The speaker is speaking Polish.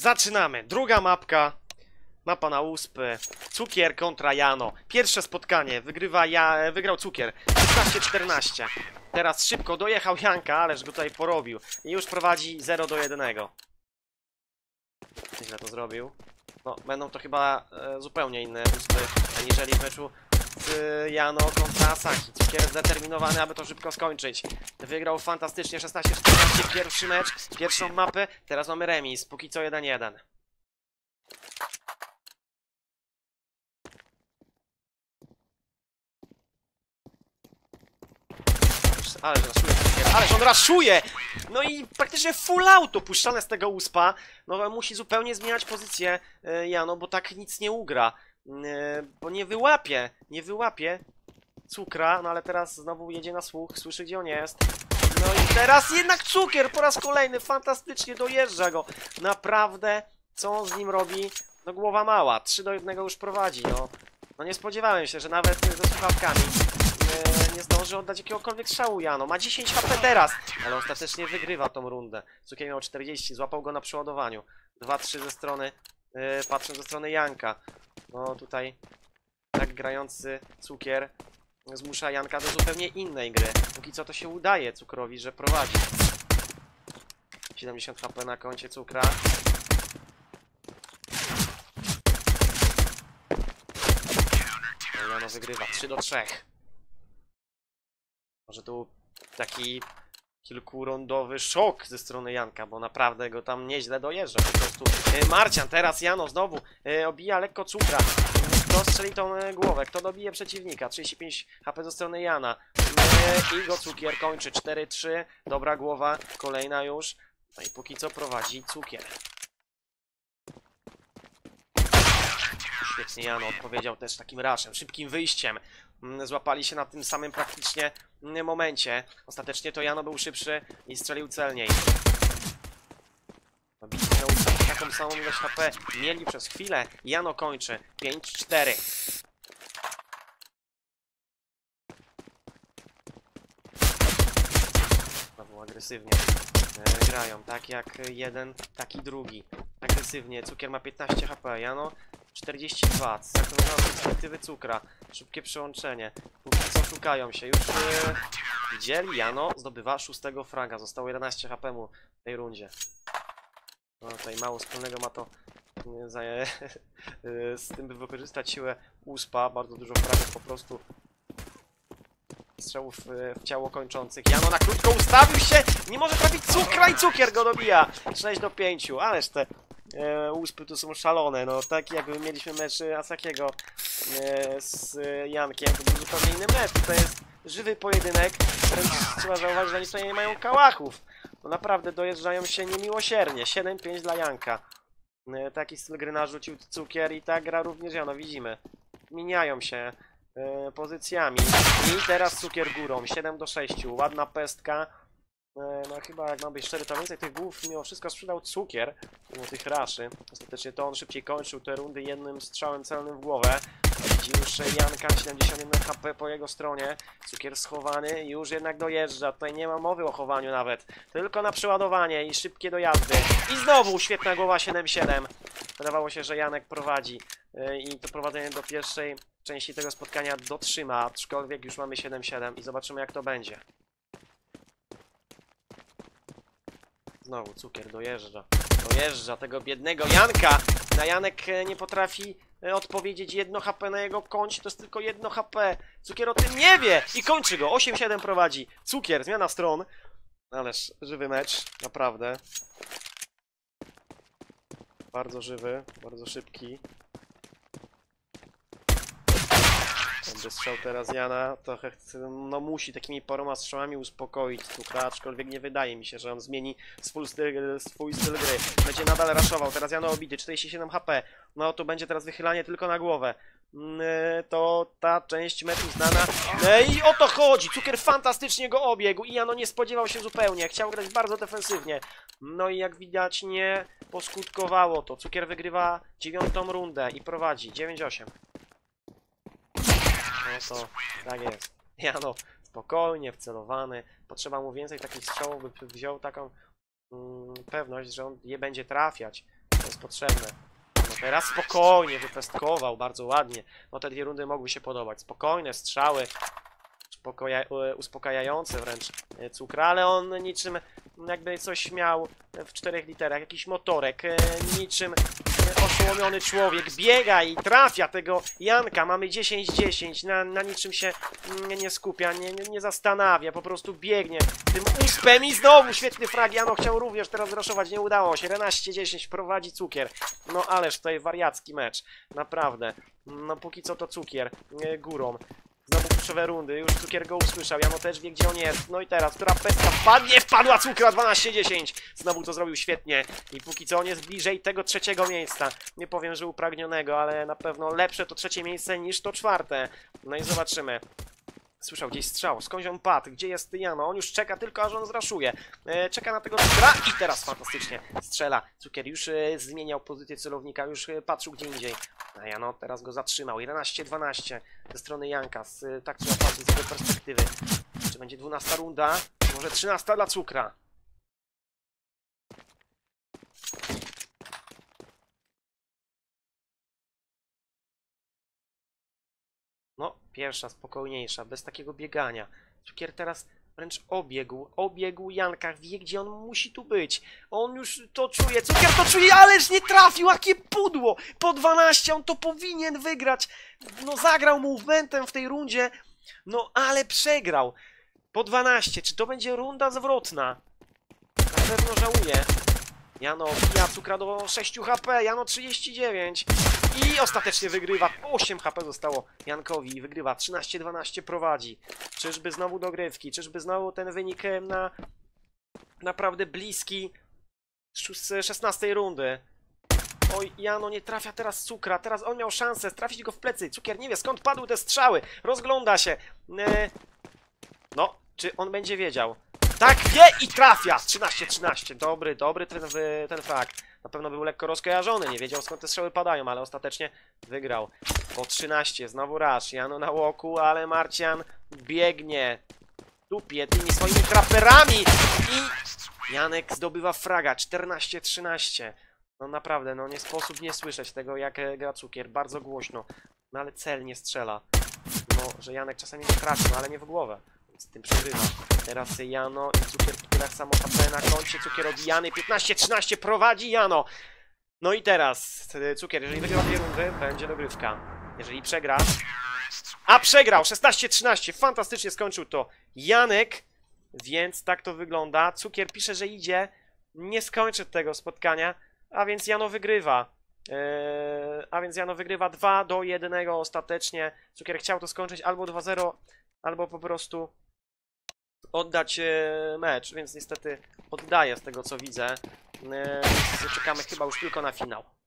Zaczynamy. Druga mapka. Mapa na uspy. Cukier kontra Jano. Pierwsze spotkanie. Wygrał Cukier. 15-14. Teraz szybko dojechał Janka, ależ go tutaj porobił. I już prowadzi 0-1. Źle to zrobił. No, będą to chyba zupełnie inne uspy, aniżeli w meczu z Jano kontra Asaki. Cukier zdeterminowany, aby to szybko skończyć. Wygrał fantastycznie 16-14 pierwszy mecz, pierwszą mapę. Teraz mamy remis, póki co 1-1. Ależ on raszuje! No i praktycznie full auto puszczane z tego uspa. No musi zupełnie zmieniać pozycję Jano, bo tak nic nie ugra. Bo nie wyłapie Cukra, no ale teraz znowu jedzie na słuch, słyszy gdzie on jest. No i teraz jednak Cukier po raz kolejny fantastycznie dojeżdża go. Naprawdę, co on z nim robi? No głowa mała, 3-1 już prowadzi, no nie spodziewałem się, że nawet ze słuchawkami nie zdąży oddać jakiegokolwiek strzału Jano. Ma 10 HP teraz, ale ostatecznie wygrywa tą rundę. Cukier miał 40, złapał go na przeładowaniu. 2-3 ze strony, patrząc ze strony Janka. No tutaj tak grający Cukier zmusza Janka do zupełnie innej gry. Póki co to się udaje Cukrowi, że prowadzi. 70 HP na koncie Cukra. Jano wygrywa 3-3. Może tu taki kilkurundowy szok ze strony Janka, bo naprawdę go tam nieźle dojeżdża po prostu. Marcian, teraz Jano znowu obija lekko Cukra. Kto strzeli tą głowę? Kto dobije przeciwnika? 35 HP ze strony Jana. I go Cukier kończy 4-3. Dobra głowa, kolejna już. No i póki co prowadzi Cukier. Świetnie Jano odpowiedział też takim raszem, szybkim wyjściem. Złapali się na tym samym praktycznie momencie. Ostatecznie to Jano był szybszy i strzelił celniej. Taką samą ilość HP mieli przez chwilę. Jano kończy 5-4. Znowu agresywnie grają, tak jak jeden, tak i drugi. Agresywnie, Cukier ma 15 HP, Jano 42, z perspektywy Cukra. Szybkie przełączenie. Póki co szukają się. Już widzieli, Jano zdobywa 6 fraga. Zostało 11 HP mu w tej rundzie. No tutaj mało wspólnego ma to z tym, by wykorzystać siłę uspa. Bardzo dużo fragów po prostu. Strzałów w ciało kończących. Jano na krótko ustawił się. Nie może trafić Cukra i Cukier go dobija. 6-5. Ależ te uspy tu są szalone, no tak jakby mieliśmy mecz Asakiego z Jankiem, to był zupełnie inny mecz. To jest żywy pojedynek, wręcz trzeba zauważyć, że oni tutaj nie mają kałachów. No naprawdę dojeżdżają się niemiłosiernie. 7-5 dla Janka. Taki styl gry narzucił Cukier i ta gra również Jano, widzimy. Zmieniają się pozycjami. I teraz Cukier górą, 7-6, ładna pestka. No chyba jak mam być szczery, to więcej tych głów mimo wszystko sprzedał Cukier, mimo tych raszy. Ostatecznie to on szybciej kończył te rundy jednym strzałem celnym w głowę. Widzi już Janka, 71 HP po jego stronie. Cukier schowany, już jednak dojeżdża. Tutaj nie ma mowy o chowaniu nawet. Tylko na przeładowanie i szybkie dojazdy. I znowu świetna głowa 7-7. Wydawało się, że Janek prowadzi i to prowadzenie do pierwszej części tego spotkania dotrzyma. Aczkolwiek już mamy 7-7 i zobaczymy jak to będzie. Znowu Cukier dojeżdża tego biednego Janka. Na Janek nie potrafi odpowiedzieć 1 HP na jego koncie, to jest tylko 1 HP. Cukier o tym nie wie i kończy go. 8-7 prowadzi. Cukier, zmiana stron. Ależ żywy mecz, naprawdę. Bardzo żywy, bardzo szybki. Będzie strzał teraz Jana, trochę no musi takimi paroma strzałami uspokoić Cukra, aczkolwiek nie wydaje mi się, że on zmieni swój styl gry. Będzie nadal raszował, teraz Jano obity, 47 HP, no to będzie teraz wychylanie tylko na głowę. To ta część meczu znana. I o to chodzi, Cukier fantastycznie go obiegł i Jano nie spodziewał się zupełnie, chciał grać bardzo defensywnie. No i jak widać nie poskutkowało to, Cukier wygrywa 9. rundę i prowadzi 9-8. No to tak jest. Jano spokojnie, wcelowany. Potrzeba mu więcej takich strzałów, by wziął taką pewność, że on je będzie trafiać. To jest potrzebne. No teraz spokojnie wypestkował, bardzo ładnie. No te dwie rundy mogły się podobać. Spokojne strzały. Uspokajające wręcz Cukra, ale on niczym jakby coś miał w 4 literach, jakiś motorek, niczym oszołomiony człowiek biega i trafia tego Janka. Mamy 10-10, na niczym się nie skupia, nie zastanawia, po prostu biegnie tym uspem i znowu świetny frag. Jano chciał również teraz raszować, nie udało się. 11-10 prowadzi Cukier. No ależ tutaj wariacki mecz, naprawdę. No póki co to Cukier górą. Znowu kluczowe rundy, już Cukier go usłyszał, Jano też wie gdzie on jest. No i teraz, która pestka wpadnie? Wpadła Cukra, 12-10. Znowu to zrobił świetnie. I póki co on jest bliżej tego trzeciego miejsca. Nie powiem, że upragnionego, ale na pewno lepsze to trzecie miejsce niż to czwarte. No i zobaczymy. Słyszał gdzieś strzał, skądś on padł, gdzie jest Jano? On już czeka tylko, aż on zraszuje. Czeka na tego Cukra i teraz fantastycznie strzela. Cukier już zmieniał pozycję celownika, już patrzył gdzie indziej. A Jano teraz go zatrzymał. 11-12 ze strony Janka. Tak trzeba patrzeć z jego perspektywy. Czy będzie 12 runda? Czy może 13 dla Cukra? No, pierwsza spokojniejsza, bez takiego biegania. Cukier teraz wręcz obiegł Janka, wie gdzie on musi tu być. On już to czuje, Cukier to czuje, ależ nie trafił, jakie pudło! Po 12 on to powinien wygrać. No zagrał movementem w tej rundzie, no ale przegrał. Po 12, czy to będzie runda zwrotna? Na pewno żałuje. Jano wbija Cukra do 6 HP, Jano 39 i ostatecznie wygrywa. 8 HP zostało Jankowi i wygrywa. 13-12 prowadzi. Czyżby znowu dogrywki? Czyżby znowu ten wynik na naprawdę bliski z 16 rundy? Oj, Jano nie trafia teraz Cukra. Teraz on miał szansę trafić go w plecy. Cukier nie wie skąd padły te strzały. Rozgląda się. No, czy on będzie wiedział? Tak, wie i trafia! 13-13. Dobry ten frag. Na pewno był lekko rozkojarzony, nie wiedział skąd te strzały padają, ale ostatecznie wygrał. Po 13, znowu rush. Jano na łoku, ale Marcian biegnie. Tupie tymi swoimi traperami i Janek zdobywa fraga. 14-13. No naprawdę, no nie sposób nie słyszeć tego, jak gra Cukier. Bardzo głośno. No ale celnie strzela. No, że Janek czasami nie traci, no ale nie w głowę. Z tym przegrywa. Teraz Jano i Cukier tyle samo HP na koncie. Cukier obijany. 15-13 prowadzi Jano. No i teraz Cukier, jeżeli wygrywa 2 rundy, będzie dogrywka. Jeżeli przegra... A przegrał! 16-13. Fantastycznie skończył to Janek. Więc tak to wygląda. Cukier pisze, że idzie. Nie skończy tego spotkania. A więc Jano wygrywa. 2-1 ostatecznie. Cukier chciał to skończyć albo 2-0, albo po prostu oddać mecz, więc niestety oddaję z tego co widzę. Czekamy chyba już tylko na finał.